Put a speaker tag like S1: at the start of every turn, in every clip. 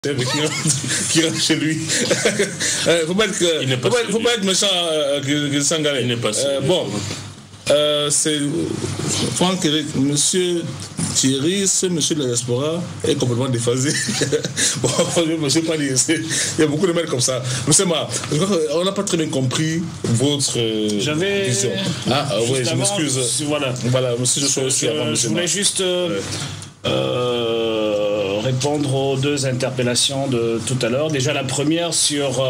S1: qui rentre chez lui. Faut pas être méchant, Sangalé.
S2: Il n'est pas sûr.
S1: Bon, c'est Franck Eric, monsieur Thierry, ce monsieur de la diaspora est complètement déphasé. Bon, je ne sais pas dire. Il y a beaucoup de mecs comme ça. Mais c'est marrant. Je crois qu'on n'a pas très bien compris votre vision. Ah oui, je m'excuse.
S2: Voilà,
S1: monsieur, je
S2: voulais juste répondre aux deux interpellations de tout à l'heure. Déjà la première sur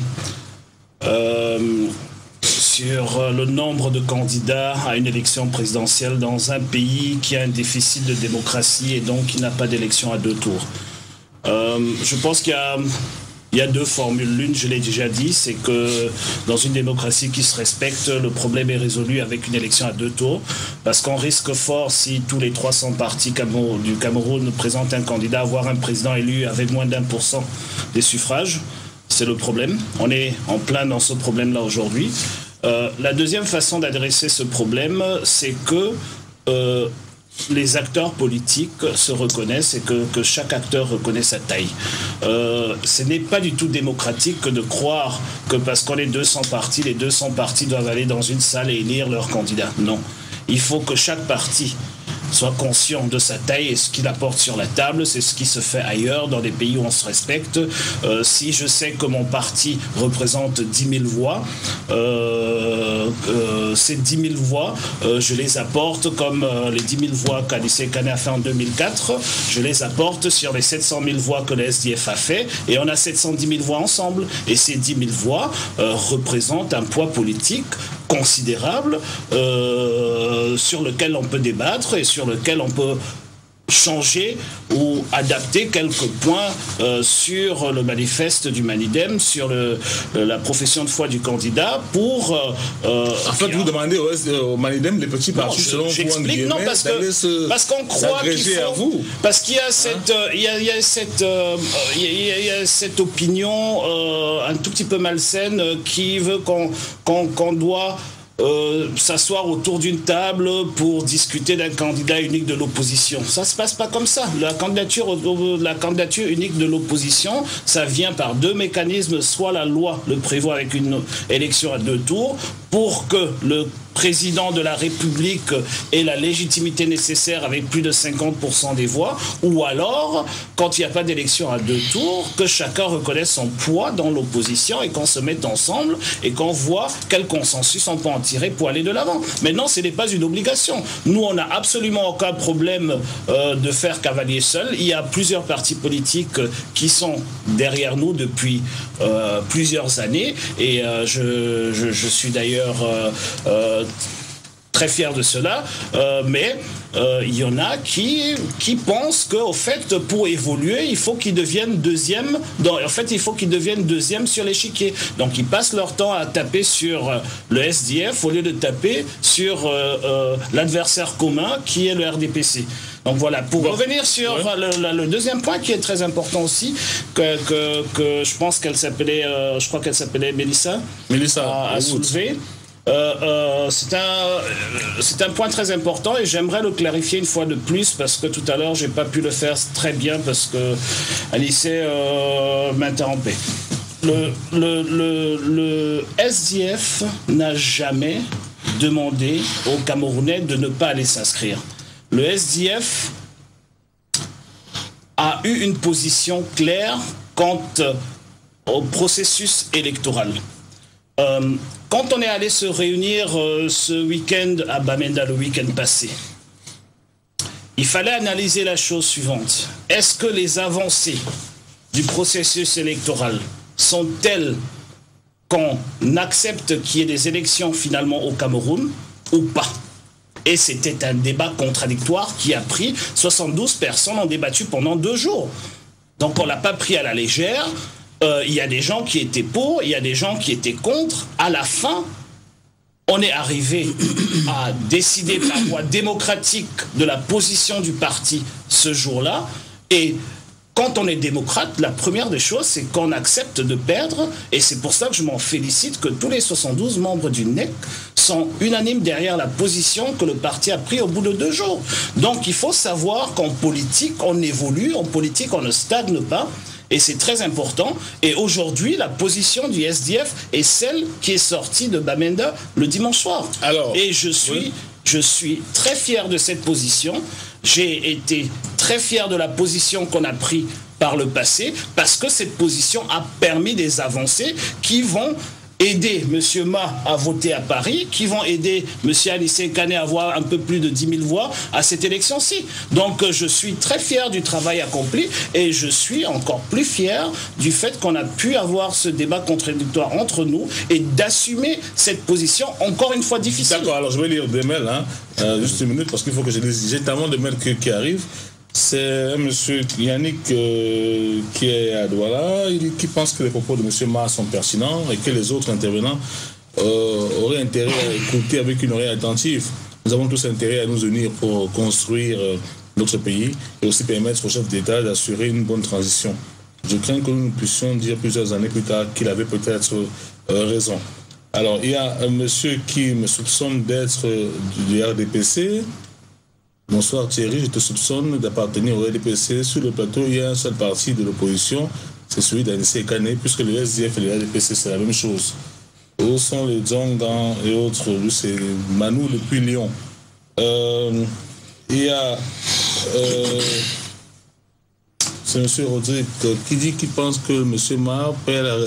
S2: le nombre de candidats à une élection présidentielle dans un pays qui a un déficit de démocratie et donc qui n'a pas d'élection à deux tours. Je pense qu'il y a deux formules. L'une, je l'ai déjà dit, c'est que dans une démocratie qui se respecte, le problème est résolu avec une élection à deux tours. Parce qu'on risque fort, si tous les 300 partis du Cameroun présentent un candidat, à avoir un président élu avec moins d'1% des suffrages. C'est le problème. On est en plein dans ce problème-là aujourd'hui. La deuxième façon d'adresser ce problème, c'est que les acteurs politiques se reconnaissent et que chaque acteur reconnaît sa taille. Ce n'est pas du tout démocratique que de croire que parce qu'on est 200 partis, les 200 partis doivent aller dans une salle et élire leur candidat. Non. Il faut que chaque parti soit conscient de sa taille et ce qu'il apporte sur la table. C'est ce qui se fait ailleurs, dans des pays où on se respecte. Si je sais que mon parti représente 10 000 voix, ces 10 000 voix, je les apporte comme les 10 000 voix qu'Adissé Kane a fait en 2004. Je les apporte sur les 700 000 voix que le SDF a fait. Et on a 710 000 voix ensemble. Et ces 10 000 voix représentent un poids politique considérable sur lequel on peut débattre et sur lequel on peut changer ou adapter quelques points sur le manifeste du Manidem, sur la profession de foi du candidat pour...
S1: en fait, vous demandez au Manidem les petits partis selon vous,
S2: j'explique, non, parce qu'on croit qu'il faut... Parce qu'il y a cette opinion un tout petit peu malsaine qui veut qu'on doit... s'asseoir autour d'une table pour discuter d'un candidat unique de l'opposition. Ça se passe pas comme ça. La candidature unique de l'opposition, ça vient par deux mécanismes. Soit la loi le prévoit avec une élection à deux tours pour que le président de la République ait la légitimité nécessaire avec plus de 50% des voix, ou alors, quand il n'y a pas d'élection à deux tours, que chacun reconnaisse son poids dans l'opposition et qu'on se mette ensemble et qu'on voit quel consensus on peut en tirer pour aller de l'avant. Mais non, ce n'est pas une obligation. Nous, on n'a absolument aucun problème de faire cavalier seul. Il y a plusieurs partis politiques qui sont derrière nous depuis plusieurs années et je suis d'ailleurs très fier de cela, mais il y en a qui pensent qu'au fait, pour évoluer, il faut qu'ils deviennent deuxième. En fait, il faut qu'ils deviennent deuxième sur l'échiquier. Donc, ils passent leur temps à taper sur le SDF au lieu de taper sur l'adversaire commun qui est le RDPC. Donc voilà, pour revenir sur le deuxième point qui est très important aussi, que je pense qu'elle s'appelait, je crois qu'elle s'appelait Mélissa a soulevé. C'est un point très important et j'aimerais le clarifier une fois de plus parce que tout à l'heure j'ai pas pu le faire très bien parce que Alice m'interrompait. Le SDF n'a jamais demandé aux Camerounais de ne pas aller s'inscrire. Le SDF a eu une position claire quant au processus électoral. Quand on est allé se réunir ce week-end à Bamenda, le week-end passé, il fallait analyser la chose suivante. Est-ce que les avancées du processus électoral sont telles qu'on accepte qu'il y ait des élections finalement au Cameroun ou pas? Et c'était un débat contradictoire qui a pris 72 personnes ont débattu pendant 2 jours. Donc on ne l'a pas pris à la légère. Il y a des gens qui étaient pour, il y a des gens qui étaient contre. À la fin, on est arrivé à décider par voie démocratique de la position du parti ce jour-là. Et quand on est démocrate, la première des choses, c'est qu'on accepte de perdre. Et c'est pour ça que je m'en félicite que tous les 72 membres du NEC sont unanimes derrière la position que le parti a prise au bout de 2 jours. Donc il faut savoir qu'en politique, on évolue. En politique, on ne stagne pas. Et c'est très important. Et aujourd'hui, la position du SDF est celle qui est sortie de Bamenda le dimanche soir. Et je suis très fier de cette position. J'ai été très fier de la position qu'on a prise par le passé, parce que cette position a permis des avancées qui vont aider M. Ma à voter à Paris, qui vont aider M. Alissé Kane à avoir un peu plus de 10 000 voix à cette élection-ci. Donc je suis très fier du travail accompli et je suis encore plus fier du fait qu'on a pu avoir ce débat contradictoire entre nous et d'assumer cette position encore une fois difficile.
S1: D'accord, alors je vais lire des mails, juste une minute parce qu'il faut que je lise. J'ai tellement de mails qui arrivent. C'est un monsieur Yannick qui est à Douala, qui pense que les propos de M. Ma sont pertinents et que les autres intervenants auraient intérêt à écouter avec une oreille attentive. Nous avons tous intérêt à nous unir pour construire notre pays et aussi permettre au chef d'État d'assurer une bonne transition. Je crains que nous puissions dire plusieurs années plus tard qu'il avait peut-être raison. Alors, il y a un monsieur qui me soupçonne d'être du RDPC. Bonsoir Thierry, je te soupçonne d'appartenir au RDPC. Sur le plateau, il y a un seul parti de l'opposition, c'est celui d'Alissé Kane, puisque le SDF et le RDPC, c'est la même chose. Où sont les Dzongan et autres? Lui, c'est Manu depuis Lyon. Il y a... c'est M. Rodrigue qui dit qu'il pense que M. Ma perd la...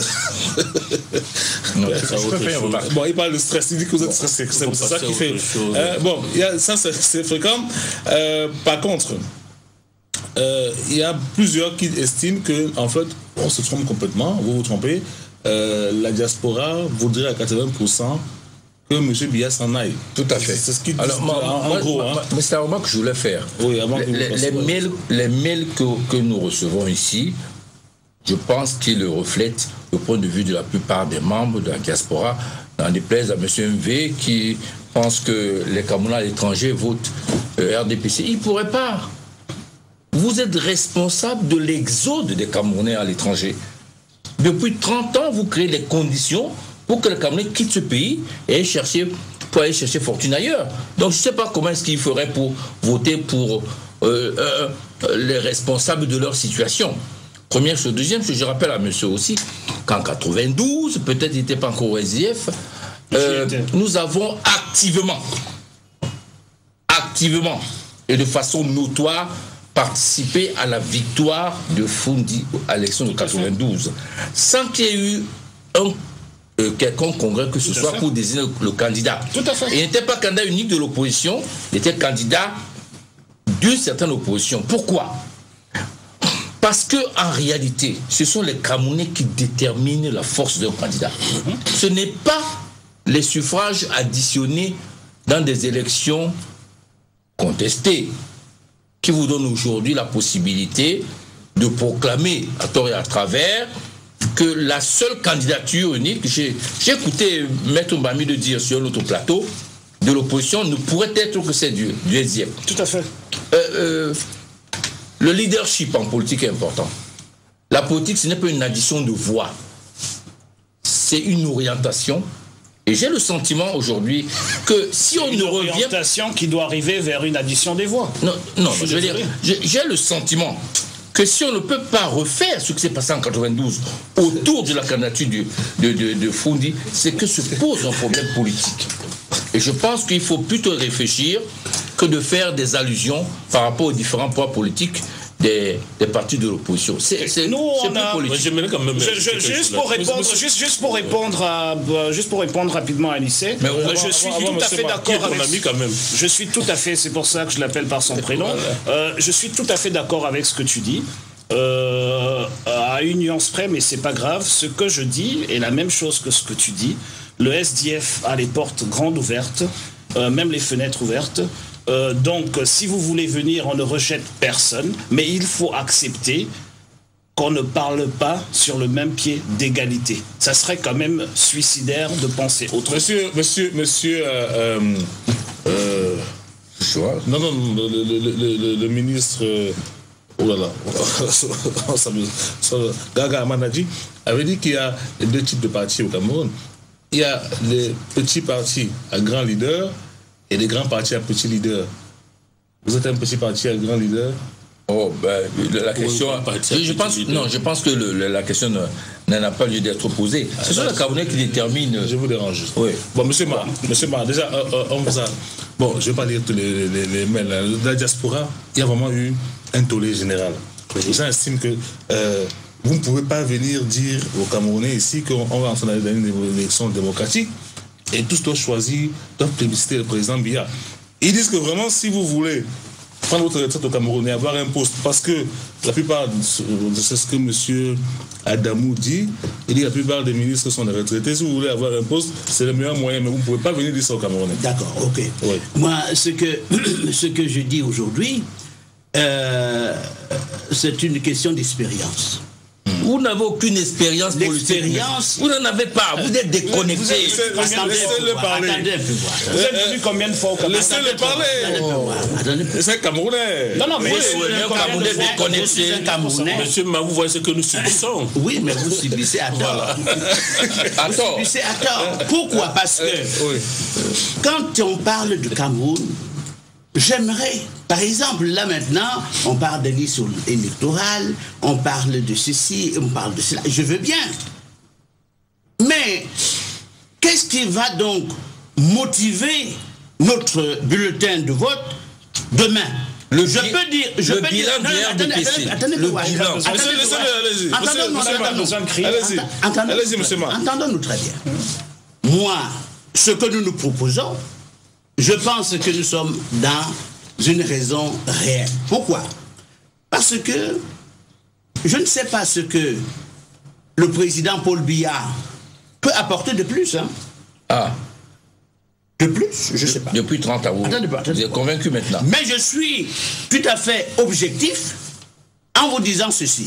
S1: Bon, il parle de stress, il dit que vous êtes stressé, c'est ça qui fait... bon, ça c'est fréquent. Par contre, il y a plusieurs qui estiment que, en fait, on se trompe complètement, vous vous trompez. La diaspora voudrait à 80% que M. Biya s'en aille.
S3: Tout à fait.
S1: C'est ce qu'il dit.
S3: Alors,
S1: en gros.
S3: Mais c'est la remarque que je voulais faire.
S1: Oui, avant que
S3: les mails que nous recevons ici, je pense qu'ils reflètent le point de vue de la plupart des membres de la diaspora, n'en déplaise à M. MV qui pense que les Camerounais à l'étranger votent RDPC. Il ne pourrait pas. Vous êtes responsable de l'exode des Camerounais à l'étranger. Depuis 30 ans, vous créez les conditions pour que les Camerounais quittent ce pays et pour aller chercher fortune ailleurs. Donc je ne sais pas comment est-ce qu'ils feraient pour voter pour les responsables de leur situation. Première chose. Deuxième chose, je rappelle à monsieur aussi qu'en 92, peut-être il n'était pas encore au SDF, nous avons activement et de façon notoire participé à la victoire de Fundi à l'élection de 92, sans qu'il y ait eu un quelconque congrès que ce soit pour désigner le candidat.
S2: Tout à fait.
S3: Il n'était pas candidat unique de l'opposition, il était candidat d'une certaine opposition. Pourquoi? Parce que en réalité, ce sont les Camerounais qui déterminent la force d'un candidat. Ce n'est pas les suffrages additionnés dans des élections contestées qui vous donnent aujourd'hui la possibilité de proclamer à tort et à travers que la seule candidature unique, j'ai écouté Maître Mbami de dire sur notre plateau, de l'opposition ne pourrait être que celle du SDF.
S2: Tout à fait.
S3: Le leadership en politique est important. La politique, ce n'est pas une addition de voix. C'est une orientation. Et j'ai le sentiment aujourd'hui que si on ne revient...
S2: Une orientation qui doit arriver vers une addition des voix.
S3: Non, je veux dire, j'ai le sentiment que si on ne peut pas refaire ce qui s'est passé en 92 autour de la candidature de Fundi, c'est que se pose un problème politique. Et je pense qu'il faut plutôt réfléchir que de faire des allusions par rapport aux différents poids politiques des partis de l'opposition. C'est plus politique.
S2: Juste pour répondre rapidement à Alissé, je suis tout à fait d'accord avec je suis tout à fait, c'est pour ça que je l'appelle par son prénom. Je suis tout à fait d'accord avec ce que tu dis. À une nuance près, mais c'est pas grave. Ce que je dis est la même chose que ce que tu dis. Le SDF a les portes grandes ouvertes, même les fenêtres ouvertes. Donc, si vous voulez venir, on ne rejette personne, mais il faut accepter qu'on ne parle pas sur le même pied d'égalité. Ça serait quand même suicidaire de penser autrement.
S1: Monsieur le ministre... Oh là là, Gaga Amanadji avait dit qu'il y a deux types de partis au Cameroun. Il y a les petits partis à grands leaders et les grands partis à petits leaders. Vous êtes un petit parti à grand leader?
S3: Oh, ben, la question. Je pense que la question n'a pas lieu d'être posée. Ce sont les Camerounais qui déterminent.
S1: Je vous dérange.
S3: Oui.
S1: Bon, monsieur Ma, déjà, on vous a. Bon, je ne vais pas lire tous les mails. Dans la diaspora, il y a vraiment eu un tollé général. Les gens estiment que vous ne pouvez pas venir dire aux Camerounais ici qu'on va entrer dans une élection démocratique et tous doivent choisir, doivent plébisciter le président Biya. Ils disent que vraiment, si vous voulez prendre votre retraite au Cameroun et avoir un poste, parce que la plupart, c'est ce que M. Adamou dit, il dit que la plupart des ministres sont des retraités. Si vous voulez avoir un poste, c'est le meilleur moyen, mais vous ne pouvez pas venir dire ça au Camerounais.
S4: D'accord, ok.
S1: Oui.
S4: Moi, ce que je dis aujourd'hui, c'est une question d'expérience.
S3: Vous n'avez aucune expérience politique.
S4: L'expérience.
S3: Vous n'en avez pas. Vous êtes déconnecté.
S1: Laissez-le parler.
S4: Attendez un peu voir.
S2: Vous êtes venu combien de fois au Cameroun?
S1: Laissez-le parler. C'est un Camerounais.
S2: Non, mais
S3: un Camerounais déconnecté.
S4: Un Camerounais.
S5: Monsieur Ma, vous voyez ce que nous subissons.
S4: Oui, mais vous subissez à tort.
S3: À tort.
S4: Vous subissez à tort. Pourquoi? Parce que quand on parle de Cameroun, j'aimerais, par exemple, là maintenant, on parle de liste électorale, on parle de ceci, on parle de cela. Je veux bien. Mais qu'est-ce qui va donc motiver notre bulletin de vote demain? Je peux dire...
S3: Le bilan du RDPC.
S4: Attendez,
S3: le bilan.
S1: Allez-y, monsieur Ma.
S4: Entendons-nous très bien. Moi, ce que nous nous proposons, je pense que nous sommes dans une raison réelle. Pourquoi? Parce que je ne sais pas ce que le président Paul Biya peut apporter de plus. Hein.
S3: Ah.
S4: De plus, je ne sais pas.
S3: Depuis 30 ans, vous êtes convaincu maintenant.
S4: Mais je suis tout à fait objectif en vous disant ceci.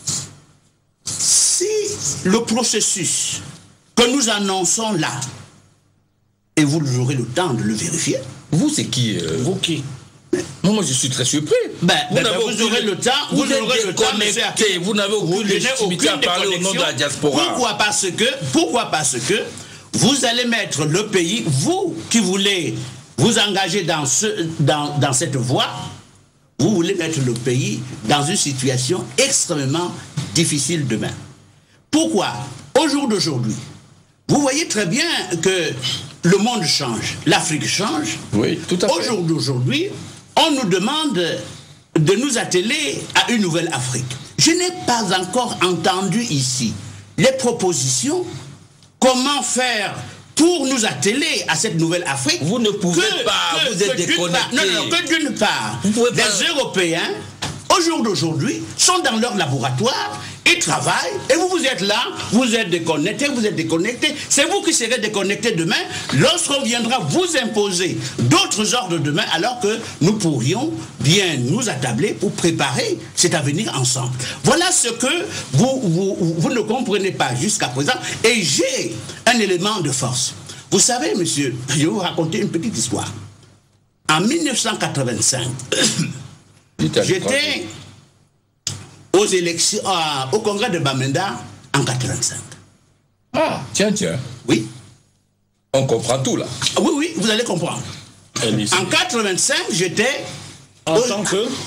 S4: Si le processus que nous annonçons là, et vous aurez le temps de le vérifier.
S3: Vous, c'est qui
S2: Vous qui?
S3: Moi, je suis très surpris.
S4: Vous aurez le temps.
S3: Vous êtes déconnecté. Vous n'avez aucune légitimité à parler au nom de la diaspora.
S4: Pourquoi? Parce que vous allez mettre le pays, vous qui voulez vous engager dans cette voie, vous voulez mettre le pays dans une situation extrêmement difficile demain. Pourquoi? Au jour d'aujourd'hui, vous voyez très bien que le monde change, l'Afrique change.
S3: Oui, tout à fait.
S4: Au jour d'aujourd'hui, on nous demande de nous atteler à une nouvelle Afrique. Je n'ai pas encore entendu ici les propositions, comment faire pour nous atteler à cette nouvelle Afrique.
S3: Vous ne pouvez pas, vous êtes déconnecté.
S4: Que d'une part, les Européens, au jour d'aujourd'hui, sont dans leur laboratoire, ils travaillent, et vous êtes là, vous êtes déconnectés, c'est vous qui serez déconnectés demain, lorsqu'on viendra vous imposer d'autres ordres demain, alors que nous pourrions bien nous attabler pour préparer cet avenir ensemble. Voilà ce que vous ne comprenez pas jusqu'à présent, et j'ai un élément de force. Vous savez, monsieur, je vais vous raconter une petite histoire. En 1985, j'étais aux élections, au congrès de Bamenda en 85.
S3: Ah, tiens.
S4: Oui.
S3: On comprend tout là.
S4: Oui, vous allez comprendre. En 85, j'étais
S2: en tant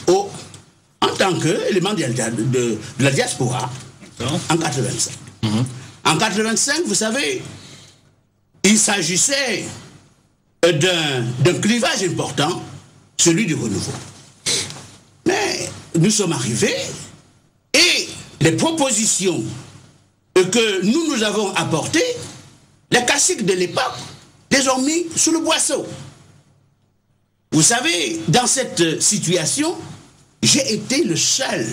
S4: que élément de la diaspora. En 85. En 85, vous savez, il s'agissait d'un clivage important, celui du renouveau. Mais nous sommes arrivés et les propositions que nous avons apportées, les caciques de l'époque, les ont mis sous le boisseau. Vous savez, dans cette situation, j'ai été le seul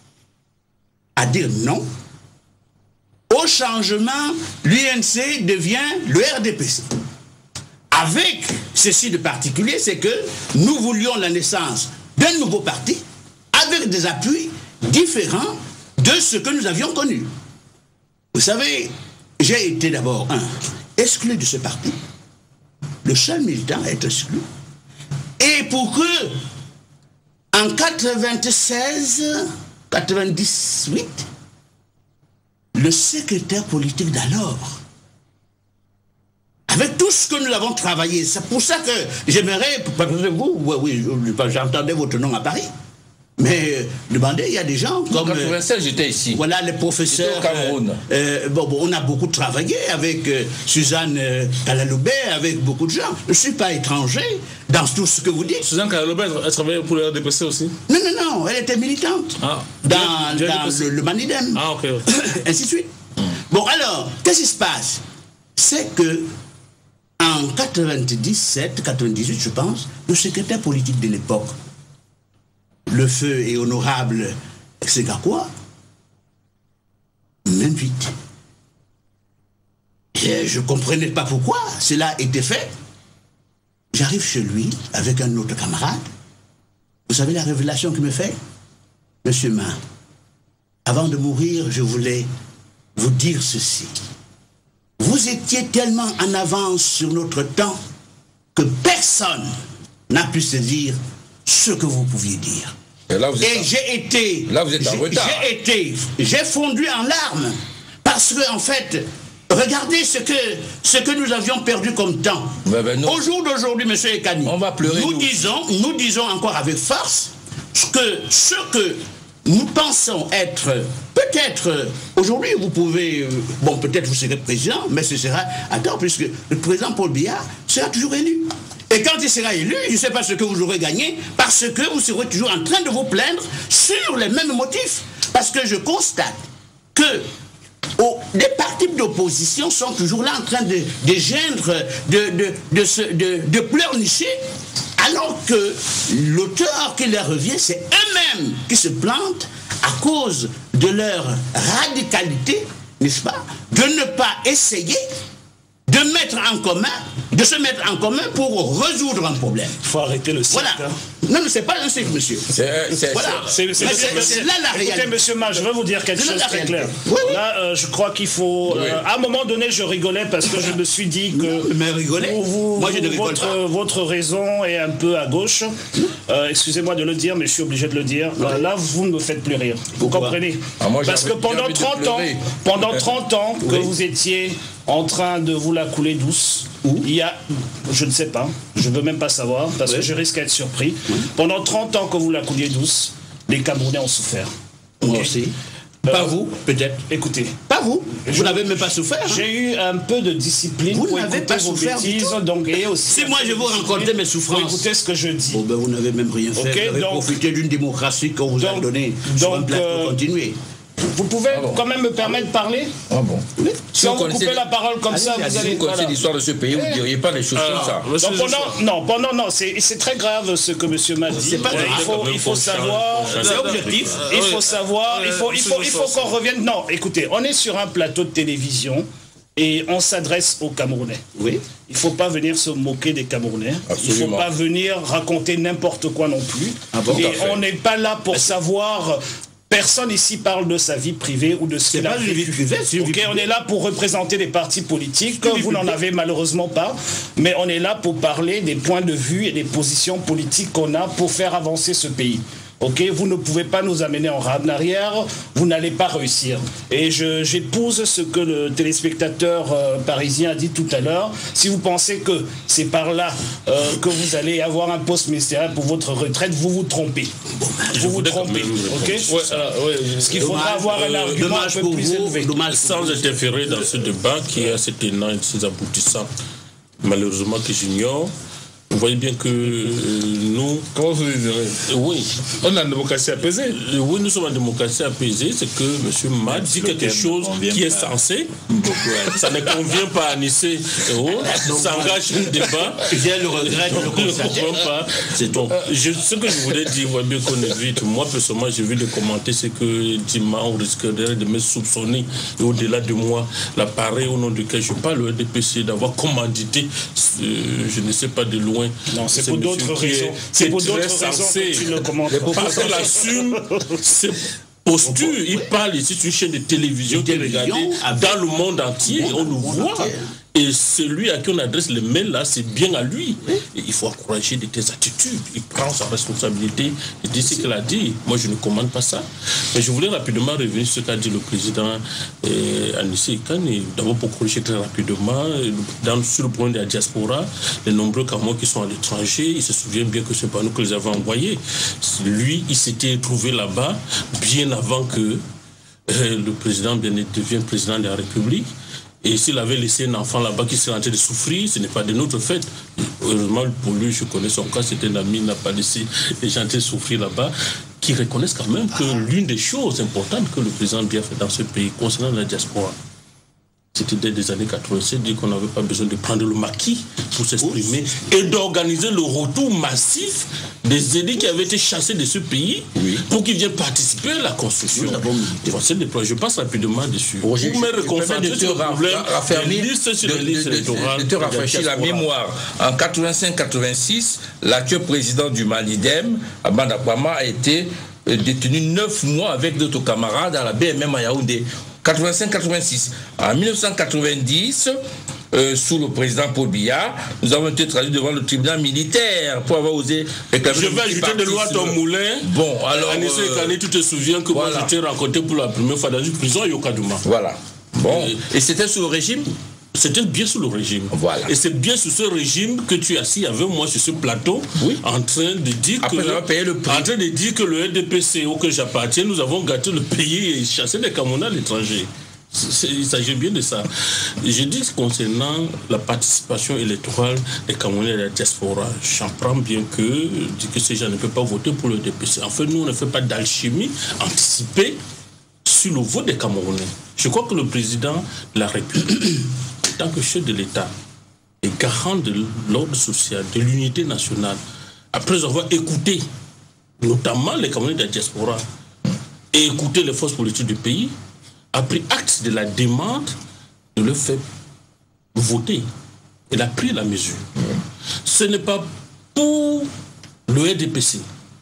S4: à dire non. Au changement, l'UNC devient le RDPC. Avec ceci de particulier, c'est que nous voulions la naissance d'un nouveau parti avec des appuis différents de ce que nous avions connu. Vous savez, j'ai été d'abord exclu de ce parti, le seul militant à être exclu. Et pour que, en 96, 98, le secrétaire politique d'alors, avec tout ce que nous avons travaillé, c'est pour ça que j'aimerais, parce que vous, oui, j'entendais votre nom à Paris, Mais demandez, il y a des gens comme...
S3: En 96, j'étais ici.
S4: Voilà, les professeurs...
S3: Au Cameroun.
S4: On a beaucoup travaillé avec Suzanne Kalaloubé, avec beaucoup de gens. Je ne suis pas étranger dans tout ce que vous dites.
S1: Suzanne Kalaloubé, elle travaillait pour le RDPC aussi?
S4: Non, elle était militante. Dans le Manidem.
S1: Ah, ok.
S4: Ainsi de suite. Bon, alors, qu'est-ce qui se passe? C'est que en 97, 98, je pense, le secrétaire politique de l'époque, le feu et honorable Segakwa, m'invite. Et je ne comprenais pas pourquoi cela était fait. J'arrive chez lui avec un autre camarade. Vous savez la révélation qu'il me fait? Monsieur Ma, avant de mourir, je voulais vous dire ceci. Vous étiez tellement en avance sur notre temps que personne n'a pu se dire ce que vous pouviez dire. Et j'ai été...
S3: Là, vous êtes en retard.
S4: J'ai fondu en larmes. Parce que, en fait, regardez ce que nous avions perdu comme temps. Au jour d'aujourd'hui, M. Ekani,
S3: on va pleurer,
S4: nous disons encore avec force que ce que nous pensons être... Peut-être, aujourd'hui, vous pouvez... Bon, peut-être vous serez président, mais ce sera... Attends, puisque le président Paul Biya sera toujours élu. Et quand il sera élu, je ne sais pas ce que vous aurez gagné, parce que vous serez toujours en train de vous plaindre sur les mêmes motifs. Parce que je constate que les partis d'opposition sont toujours là en train de geindre, de pleurnicher, alors que l'auteur qui leur revient, c'est eux-mêmes qui se plantent à cause de leur radicalité, n'est-ce pas, de ne pas essayer de se mettre en commun pour résoudre un problème.
S2: Il faut arrêter le cycle.
S4: Voilà. Non, c'est pas un cycle, monsieur. Voilà. C'est là la réalité.
S2: Écoutez, monsieur Ma, je vais vous dire quelque chose de très clair.
S4: Oui.
S2: Là, je crois qu'il faut... à un moment donné, je rigolais parce que je me suis dit que...
S4: Mais rigolez. Moi, je ne rigole pas.
S2: Votre raison est un peu à gauche. Excusez-moi de le dire, mais je suis obligé de le dire. Là, vous ne me faites plus rire. Vous comprenez? Parce que pendant 30 ans que vous étiez en train de vous la couler douce, il y a, je ne sais pas, je ne veux même pas savoir, parce que je risque d'être surpris. Pendant 30 ans que vous la couliez douce, les Camerounais ont souffert.
S4: Moi aussi. Pas vous, peut-être.
S2: Écoutez.
S4: Pas vous. Vous n'avez même pas souffert. Hein?
S2: J'ai eu un peu de discipline
S4: vous
S2: pour
S4: écouter
S2: pas vos bêtises. Donc, et aussi
S4: si moi je vous racontais mes souffrances.
S2: Pour écouter ce que je dis.
S4: Bon, ben, vous n'avez même rien fait. Vous avez profité d'une démocratie qu'on vous a donnée sur un plat pour continuer.
S2: Vous pouvez quand même me permettre de parler?
S3: Ah bon?
S2: Oui. Si on vous coupez la parole comme ça, vous allez...
S3: Si vous connaissez l'histoire de ce pays, vous ne diriez pas les choses comme ça.
S2: Non, c'est très grave ce que monsieur m'a dit. Il faut savoir...
S4: C'est objectif.
S2: Il faut savoir... Il faut qu'on revienne... Non, écoutez, on est sur un plateau de télévision et on s'adresse aux Camerounais.
S4: Oui.
S2: Il ne faut pas venir se moquer des Camerounais.
S3: Absolument.
S2: Il ne faut pas venir raconter n'importe quoi non plus.
S4: Ah bon,
S2: et on n'est pas là pour savoir... Personne ici parle de sa vie privée ou de ce qu'il a vécu. On est là pour représenter des partis politiques. Vous n'en avez malheureusement pas. Mais on est là pour parler des points de vue et des positions politiques qu'on a pour faire avancer ce pays. Vous ne pouvez pas nous amener en arrière, vous n'allez pas réussir. Et j'épouse ce que le téléspectateur parisien a dit tout à l'heure. Si vous pensez que c'est par là que vous allez avoir un poste ministériel pour votre retraite, vous vous trompez. Vous vous trompez. Parce qu'il faudra avoir un argument un peu plus élevé.
S5: Sans interférer dans ce débat qui a ses tenants et ses aboutissants, malheureusement que j'ignore, vous voyez bien que nous...
S1: Comment vous direz?
S5: Oui.
S1: On a une démocratie apaisée.
S5: Oui, nous sommes en démocratie apaisée. C'est que M. Mad dit quelque chose qui est censé. Ça ne convient pas à Nissé. S'engage un débat.
S4: J'ai le regret de le constater.
S5: C'est tout. Ce que je voulais dire, vous voyez bien qu'on évite. Moi, personnellement, j'ai vu de commenter ce que Dima, on risquerait de me soupçonner. Et au-delà de moi, l'appareil au nom duquel je parle, le DPC, d'avoir commandité, je ne sais pas de loin.
S2: Non, c'est pour d'autres raisons. C'est pour d'autres raisons que tu ne commentes pas.
S5: Parce qu'il assume ses postures. Il parle ici sur une chaîne de télévision qui est regardée dans le monde entier. On le voit. Et celui à qui on adresse les mails là, c'est bien à lui. Et il faut encourager de tes attitudes. Il prend sa responsabilité. Il dit ce qu'il a dit. Moi, je ne commande pas ça. Mais je voulais rapidement revenir sur ce qu'a dit le président Anissé Kane. D'abord pour corriger très rapidement, sur le point de la diaspora, les nombreux Camerounais qui sont à l'étranger, il se souvient bien que ce n'est pas nous que les avons envoyés. Lui, il s'était trouvé là-bas bien avant que le président devienne président de la République. Et s'il avait laissé un enfant là-bas qui serait en train de souffrir, ce n'est pas de notre fait. Heureusement pour lui, je connais son cas, c'était un ami, il n'a pas laissé les gens en train de souffrir là-bas, qui reconnaissent quand même que l'une des choses importantes que le président Biya fait dans ce pays concernant la diaspora, c'était dès les années 87, dit qu'on n'avait pas besoin de prendre le maquis pour s'exprimer et d'organiser le retour massif des élites qui avaient été chassés de ce pays pour qu'ils viennent participer à la construction. Je passe rapidement dessus. Pour me reconcentrer sur le problème des listes sur les listes électorales.
S3: Je te rafraîchis la mémoire. En 85-86, l'actuel président du Malidem, Abanda Kwama, a été détenu 9 mois avec d'autres camarades à la BMM à Yaoundé. 85-86. En 1990, sous le président Paul Biya, nous avons été traduits devant le tribunal militaire pour avoir osé réclamer.
S5: Je vais ajouter de loi à ton moulin.
S3: Bon, alors.
S5: Anissé Kane, tu te souviens que moi j'étais rencontré pour la première fois dans une prison à Yokadouma.
S3: Voilà. Bon. Et c'était sous le régime?
S5: C'était bien sous le régime.
S3: Voilà.
S5: Et c'est bien sous ce régime que tu es assis avec moi sur ce plateau, en train de dire que le RDPC auquel j'appartiens, nous avons gâté le pays et chassé les Camerounais à l'étranger. Il s'agit bien de ça. Je dis concernant la participation électorale des Camerounais de la diaspora, j'en prends bien que ces gens ne peuvent pas voter pour le RDPC. En fait, nous, on ne fait pas d'alchimie anticipée sur le vote des Camerounais. Je crois que le président de la République, en tant que chef de l'État, est garant de l'ordre social, de l'unité nationale, après avoir écouté notamment les Camerounais de la diaspora et écouté les forces politiques du pays, a pris acte de la demande de le faire voter. Il a pris la mesure. Ce n'est pas pour le RDPC.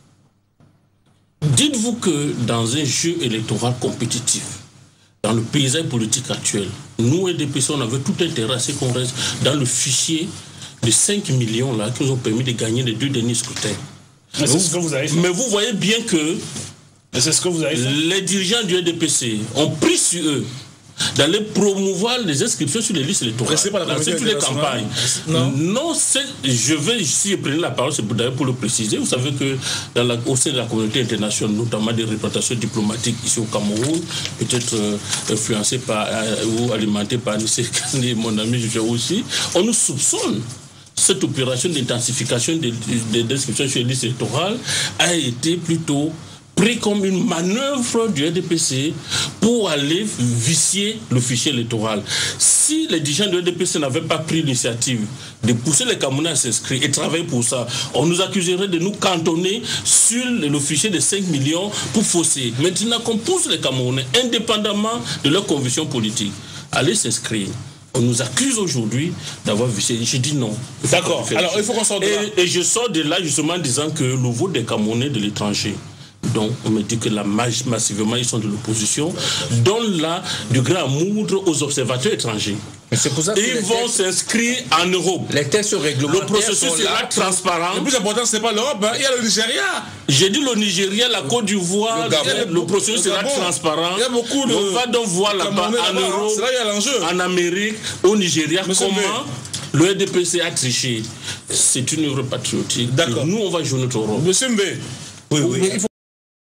S5: Dites-vous que dans un jeu électoral compétitif, dans le paysage politique actuel, nous, RDPC, on avait tout intérêt à ce qu'on reste dans le fichier de 5 millions là, qui nous ont permis de gagner les 2 derniers scrutins.
S2: Mais c'est ce que vous avez fait.
S5: Mais vous voyez bien que
S2: c'est ce que vous avez fait.
S5: Les dirigeants du RDPC ont pris sur eux d'aller promouvoir les inscriptions sur les listes électorales. C'est toutes les campagnes. Non, je vais ici prendre la parole, c'est d'ailleurs pour le préciser. Vous savez que au sein de la communauté internationale, notamment des représentations diplomatiques ici au Cameroun, peut-être influencées par ou alimentées par mon ami Jojo aussi, on nous soupçonne. Cette opération d'intensification des inscriptions sur les listes électorales a été plutôt pris comme une manœuvre du RDPC pour aller vicier le fichier électoral. Si les dirigeants du RDPC n'avaient pas pris l'initiative de pousser les Camerounais à s'inscrire et travailler pour ça, on nous accuserait de nous cantonner sur le fichier de 5 millions pour fausser. Maintenant qu'on pousse les Camerounais, indépendamment de leurs convictions politiques, à aller s'inscrire, on nous accuse aujourd'hui d'avoir vicié. Je dis non.
S1: D'accord. Alors il faut qu'on sorte de là.
S5: Et je sors de là justement en disant que le vote des Camerounais de l'étranger, donc on me dit que massivement ils sont de l'opposition, donne là du grand amour aux observateurs étrangers.
S3: C'est pour ça que
S5: ils vont s'inscrire en Europe.
S3: Les tests réglementaires.
S5: Le processus sera transparent.
S1: Le plus important, ce n'est pas l'Europe, il y a le Nigeria.
S5: J'ai dit le Nigeria, la Côte d'Ivoire, le processus sera transparent.
S1: Il y a beaucoup de.
S5: On va donc voir là-bas en Europe,
S1: c'est là il y a l'enjeu.
S5: En Amérique, au Nigeria, comment le RDPC a triché. C'est une œuvre patriotique.
S1: D'accord.
S5: Nous, on va jouer notre rôle.
S1: Monsieur Mbé.
S3: Oui.